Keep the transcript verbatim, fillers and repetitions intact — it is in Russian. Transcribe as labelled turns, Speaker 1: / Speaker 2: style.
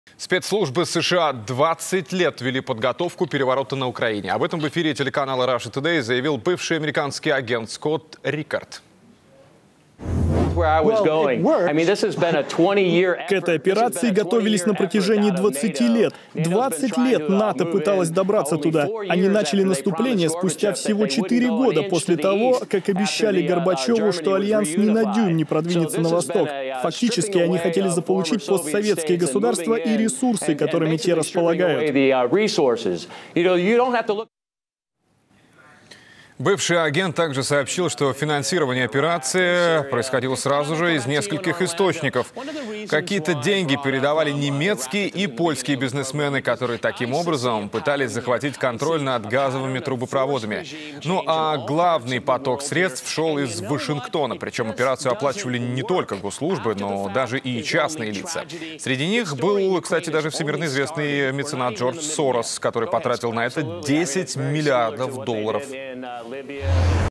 Speaker 1: Спецслужбы США двадцать лет вели подготовку переворота на Украине. Об этом в эфире телеканала Russia Today заявил бывший американский агент Скотт Рикард.
Speaker 2: К этой операции готовились на протяжении двадцати лет. двадцать лет НАТО пыталось добраться туда. Они начали наступление спустя всего четыре года после того, как обещали Горбачеву, что Альянс ни на дюйм не продвинется на восток. Фактически они хотели заполучить постсоветские государства и ресурсы, которыми те располагают.
Speaker 1: Бывший агент также сообщил, что финансирование операции происходило сразу же из нескольких источников. Какие-то деньги передавали немецкие и польские бизнесмены, которые таким образом пытались захватить контроль над газовыми трубопроводами. Ну а главный поток средств шел из Вашингтона. Причем операцию оплачивали не только госслужбы, но даже и частные лица. Среди них был, кстати, даже всемирно известный меценат Джордж Сорос, который потратил на это десять миллиардов долларов.
Speaker 2: Libya.